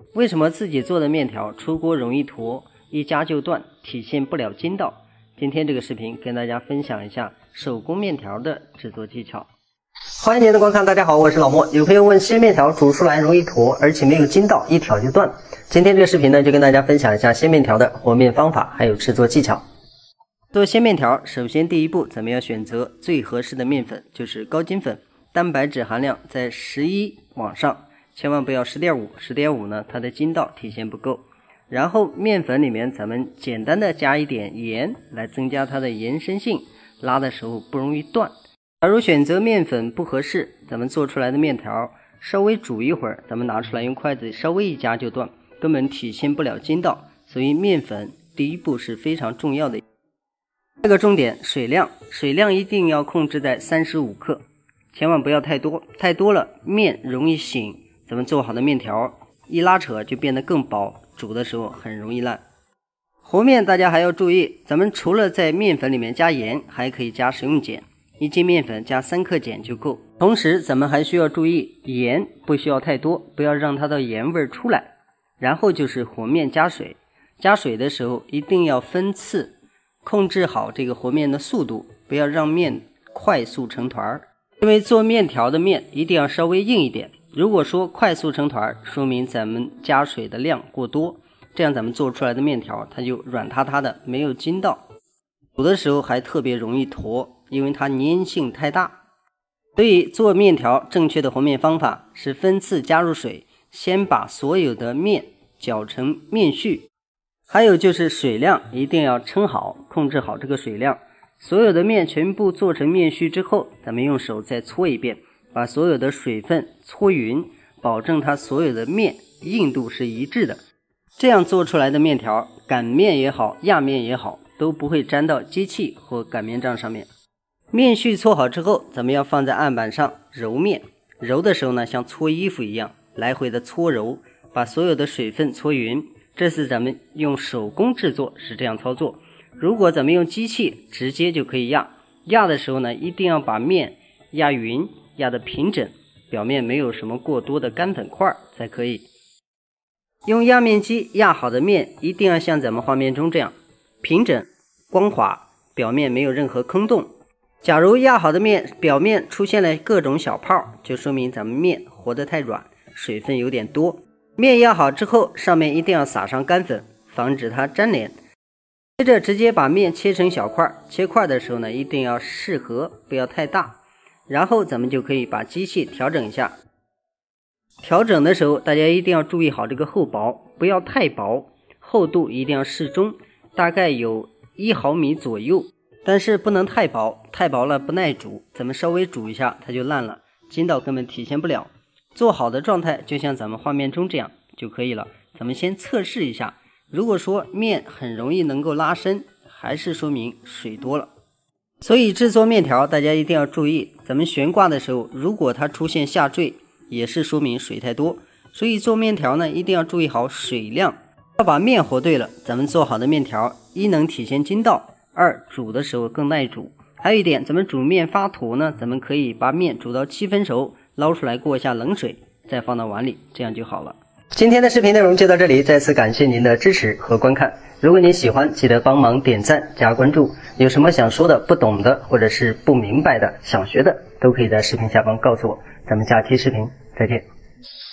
为什么自己做的面条出锅容易坨，一夹就断，体现不了筋道？今天这个视频跟大家分享一下手工面条的制作技巧。欢迎您的观看，大家好，我是老莫。有朋友问鲜面条煮出来容易坨，而且没有筋道，一挑就断。今天这个视频呢，就跟大家分享一下鲜面条的和面方法，还有制作技巧。做鲜面条，首先第一步，咱们要选择最合适的面粉，就是高筋粉，蛋白质含量在11往上，千万不要10.5，10.5呢，它的筋道体现不够。然后面粉里面咱们简单的加一点盐，来增加它的延伸性，拉的时候不容易断。假如选择面粉不合适，咱们做出来的面条稍微煮一会儿，咱们拿出来用筷子稍微一夹就断，根本体现不了筋道。所以面粉第一步是非常重要的。这个重点，水量一定要控制在35克，千万不要太多，太多了面容易醒，咱们做好的面条一拉扯就变得更薄，煮的时候很容易烂。和面大家还要注意，咱们除了在面粉里面加盐，还可以加食用碱，1斤面粉加3克碱就够。同时咱们还需要注意，盐不需要太多，不要让它的盐味出来。然后就是和面加水，加水的时候一定要分次，控制好这个和面的速度，不要让面快速成团。因为做面条的面一定要稍微硬一点，如果说快速成团，说明咱们加水的量过多，这样咱们做出来的面条它就软塌塌的，没有筋道，煮的时候还特别容易坨，因为它粘性太大。所以做面条正确的和面方法是分次加入水，先把所有的面搅成面絮，还有就是水量一定要称好，控制好这个水量。所有的面全部做成面絮之后，咱们用手再搓一遍，把所有的水分搓匀，保证它所有的面硬度是一致的。这样做出来的面条，擀面也好，压面也好，都不会粘到机器或擀面杖上面。面絮搓好之后，咱们要放在案板上揉面，揉的时候呢，像搓衣服一样，来回的搓揉，把所有的水分搓匀。这次咱们用手工制作是这样操作，如果咱们用机器直接就可以压，压的时候呢，一定要把面压匀，压得平整，表面没有什么过多的干粉块才可以。用压面机压好的面一定要像咱们画面中这样平整光滑，表面没有任何坑洞。假如压好的面表面出现了各种小泡，就说明咱们面和得太软，水分有点多。面压好之后，上面一定要撒上干粉，防止它粘连。接着直接把面切成小块，切块的时候呢，一定要适合，不要太大。然后咱们就可以把机器调整一下。调整的时候，大家一定要注意好这个厚薄，不要太薄，厚度一定要适中，大概有1毫米左右。但是不能太薄，太薄了不耐煮，咱们稍微煮一下它就烂了，筋道根本体现不了。做好的状态就像咱们画面中这样就可以了。咱们先测试一下，如果说面很容易能够拉伸，还是说明水多了。所以制作面条大家一定要注意，咱们悬挂的时候，如果它出现下坠，也是说明水太多。所以做面条呢，一定要注意好水量，要把面和对了，咱们做好的面条一能体现筋道，二煮的时候更耐煮。还有一点，咱们煮面发坨呢，咱们可以把面煮到7分熟，捞出来过一下冷水，再放到碗里，这样就好了。今天的视频内容就到这里，再次感谢您的支持和观看。如果您喜欢，记得帮忙点赞加关注。有什么想说的、不懂的，或者是不明白的、想学的，都可以在视频下方告诉我。咱们下期视频再见。